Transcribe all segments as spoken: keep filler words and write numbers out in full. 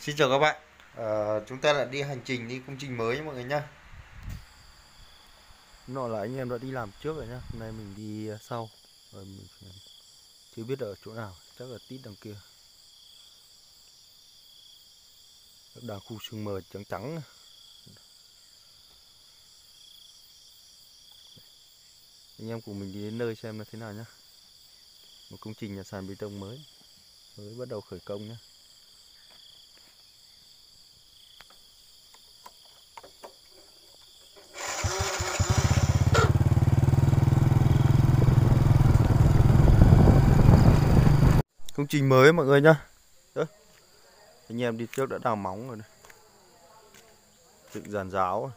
Xin chào các bạn. Ờ, chúng ta lại đi hành trình đi công trình mới mọi người nhá. Nọ là anh em đã đi làm trước rồi nhá. Hôm nay mình đi sau. Rồi mình chưa biết ở chỗ nào, chắc là tít đằng kia. Đằng khu sương mờ trắng trắng. Anh em cùng mình đi đến nơi xem là thế nào nhá. Một công trình nhà sàn bê tông mới mới bắt đầu khởi công nhá. Công trình mới mọi người nhá. Đó. Anh em đi trước đã đào móng rồi này. Dựng giàn giáo.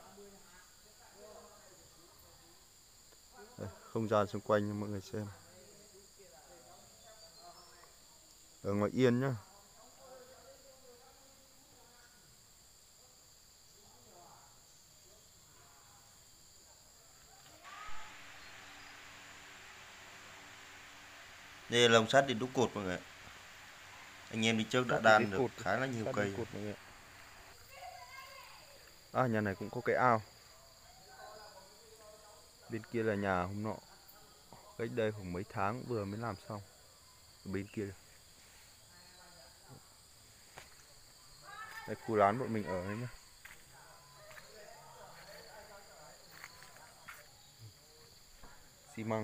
Đây, không gian xung quanh cho mọi người xem. Ở ngoài Yên nhá. Đây là lồng sắt để đúc cột mọi người. Anh em đi trước đã đan được cột, khá là nhiều cây. Cột mọi người. À, nhà này cũng có cái ao. Bên kia là nhà hôm nọ. Cách đây khoảng mấy tháng vừa mới làm xong. Ở bên kia. Đây, khu lán bọn mình ở đấy nhá. Xi măng.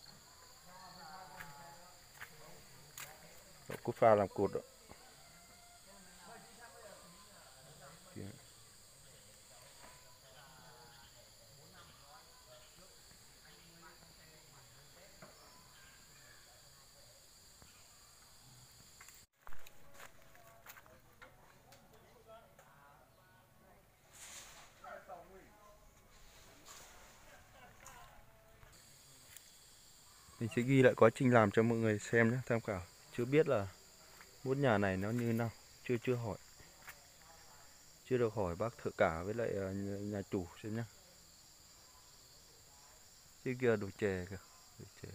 Cốt pha làm cột đó. Mình sẽ ghi lại quá trình làm cho mọi người xem nhé, tham khảo. Chưa biết là mốt nhà này nó như nào, chưa chưa hỏi. Chưa được hỏi bác thợ cả với lại nhà chủ xem nhá. Chứ kia đồ chè kìa, đồ chè.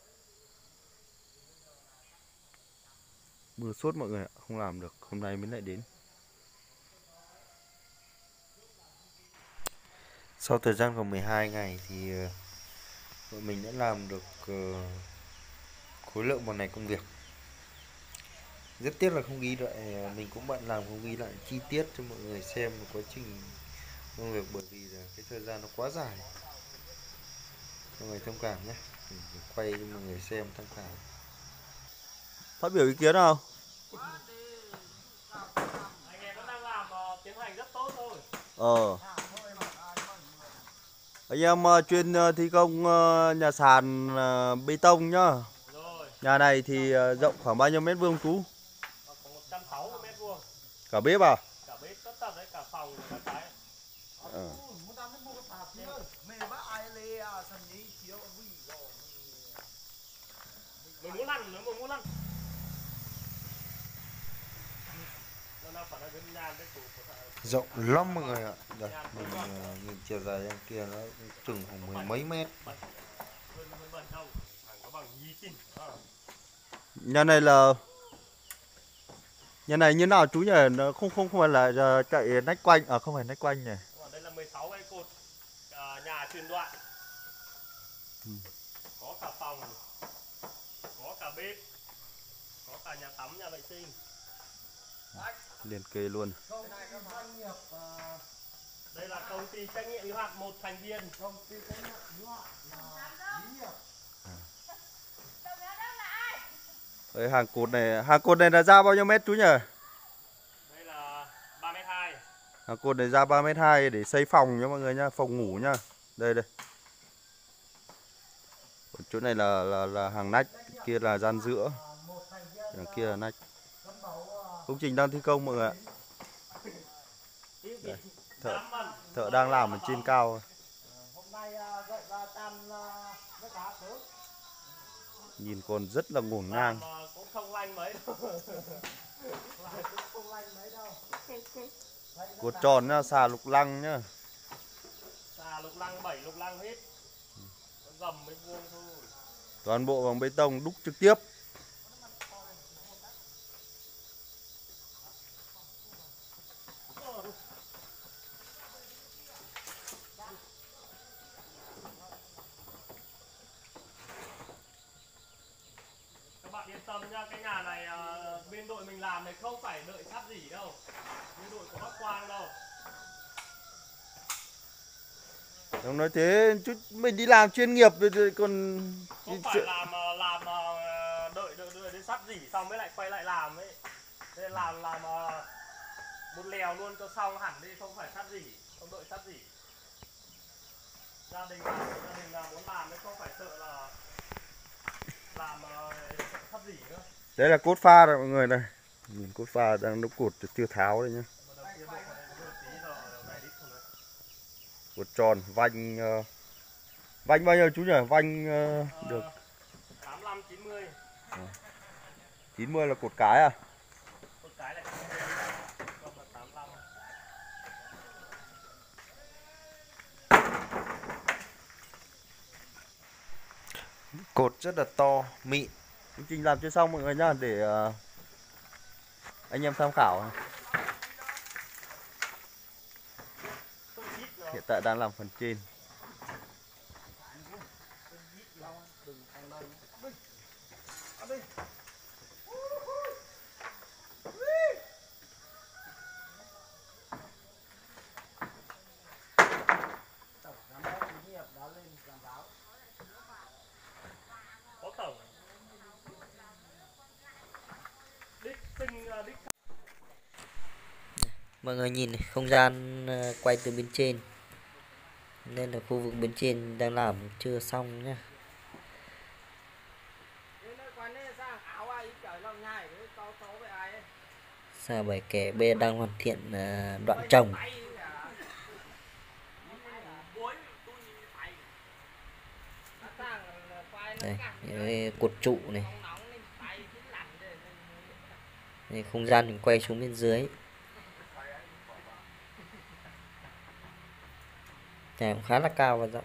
Mưa sốt mọi người ạ, không làm được, hôm nay mới lại đến. Sau thời gian khoảng mười hai ngày thì bọn mình đã làm được khối lượng một ngày công việc. Rất tiếc là không ghi lại, mình cũng bận làm không ghi lại chi tiết cho mọi người xem một quá trình công việc, bởi vì là cái thời gian nó quá dài. Mọi người thông cảm nhé, mình quay cho mọi người xem tham khảo. Phát biểu ý kiến nào? Anh em vẫn đang làm uh, tiến hành rất tốt thôi. Ờ. Anh em uh, chuyên uh, thi công uh, nhà sàn uh, bê tông nhá. Rồi. Nhà này thì uh, rộng khoảng bao nhiêu mét vuông chú? Khoảng một trăm sáu mươi mét vuông. Cả bếp à? Cả bếp tất tật đấy, cả phòng cả cái. Ờ. Mình muốn lăn nữa, mình muốn lăn. Rộng lắm mọi người ạ. Đây, mình uh, nhìn chiều dài em kia nó chừng khoảng mười mấy mét. Nhà này là nhà này như nào chú nhỉ? Nó không không không phải là chạy nách quanh, à không phải nách quanh nhỉ? Đây là mười sáu cây cột à, nhà truyền đoạn. Ừ. Có cả phòng, có cả bếp, có cả nhà tắm, nhà vệ sinh. Liền kề luôn. Đây là công ty trách nhiệm hữu hạn một thành viên. Công ty trách nhiệm hữu hạn lý nghiệp. Đấy, hàng cột này, hàng cột này là ra bao nhiêu mét chú nhỉ? Đây là ba mét hai. Hàng cột này ra ba mét hai để xây phòng nhá mọi người nhá, phòng ngủ nhá. Đây đây. Chỗ này là là là hàng nách, kia là gian giữa. Đằng kia là nách. Công trình đang thi công mọi người ạ. Đây, thợ thợ đang làm ở trên cao. Nhìn còn rất là ngổn ngang. Cũng không lanh mấy đâu. Cột tròn nhá, xà lục lăng nhá. Xà lục lăng, bảy lục lăng hết. Gầm mấy vuông thôi. Toàn bộ bằng bê tông đúc trực tiếp. tâm nha, cái nhà này à, bên đội mình làm này không phải đợi sắp rỉ đâu, bên đội của bác Quang đâu. Ông nói thế chút mình đi làm chuyên nghiệp rồi còn Không phải làm làm đợi đợi, đợi đến sắp rỉ xong mới lại quay lại làm ấy. Nên làm làm một lèo luôn cho xong hẳn đi, không phải sắp rỉ, không đợi sắp rỉ. Gia đình làm, gia đình làm muốn làm đấy, không phải sợ là làm sợ sắp rỉ nữa. Đấy là cốt pha rồi mọi người này. Nhìn cốt pha đang nó cột chưa tháo đây nhá. Cột tròn vành uh, vành bao nhiêu chú nhỉ? Vành uh, ờ, được tám lăm chín mươi. À. chín mươi là cột cái à? Cột cái này không là tám lăm. Cột rất là to, mịn. Chương trình làm chưa xong mọi người nhá, để uh, anh em tham khảo. Hiện tại đang làm phần trên. Có tổng. Đích sinh đích. Mọi người nhìn này, không gian quay từ bên trên nên là khu vực bên trên đang làm chưa xong nhá. Xa bảy kẻ B đang hoàn thiện đoạn trồng. Đây, cái cột trụ này. Đây, không gian mình quay xuống bên dưới. Nhà cũng khá là cao và rộng.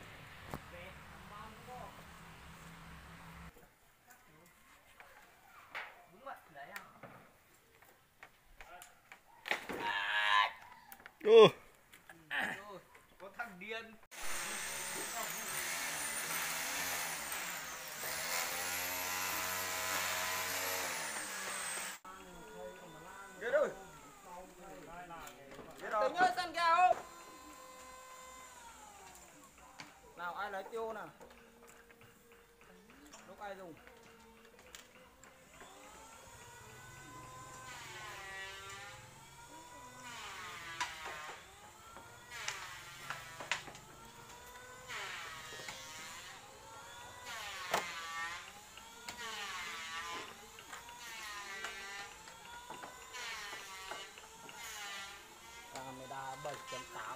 Ừ. Có thằng điên. Tính ơi sân kèo không? Nào ai lấy tiêu nào? Lúc ai dùng? Camera bảy chấm tám.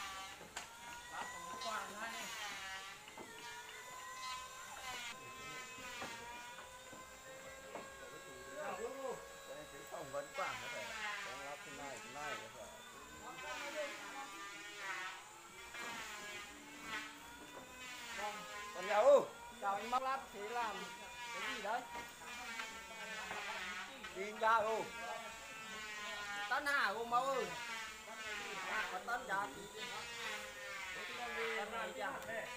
Còn nhau chào anh bác lát thế làm cái gì đấy? Tin ra không? Tân hà không máu ơi. Có tân ra thì tân ra chả.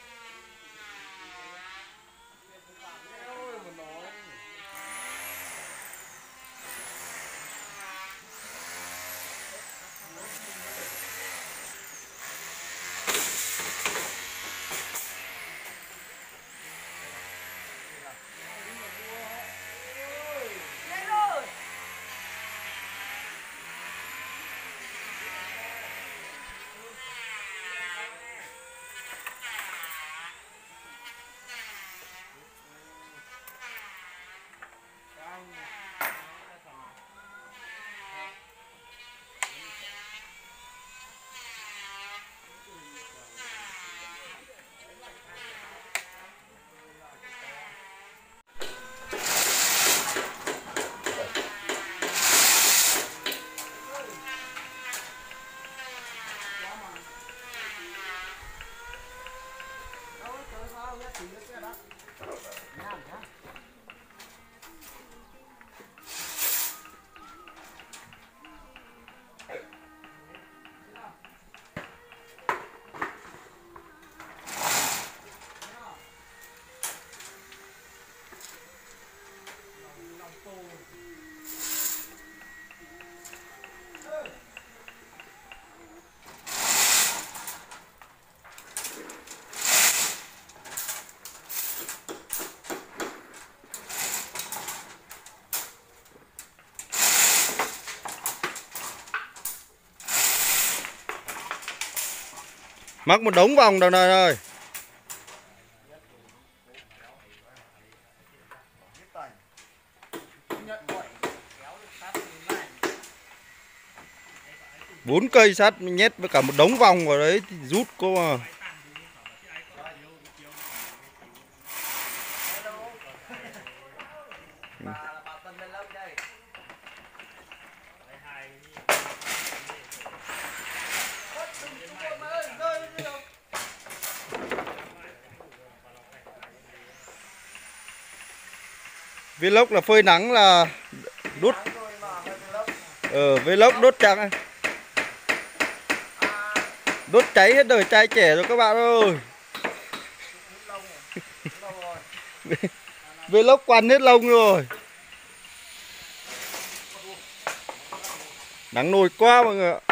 Ôi mà nói. Mắc một đống vòng đầu này ơi. Bốn cây sắt mình nhét với cả một đống vòng vào đấy thì rút cô mà. Vlog là phơi nắng là đốt. Ờ, vlog đốt trắng. Đốt cháy hết đời trai trẻ rồi các bạn ơi. Vlog quằn hết lông rồi. Nắng nổi quá mọi người ạ.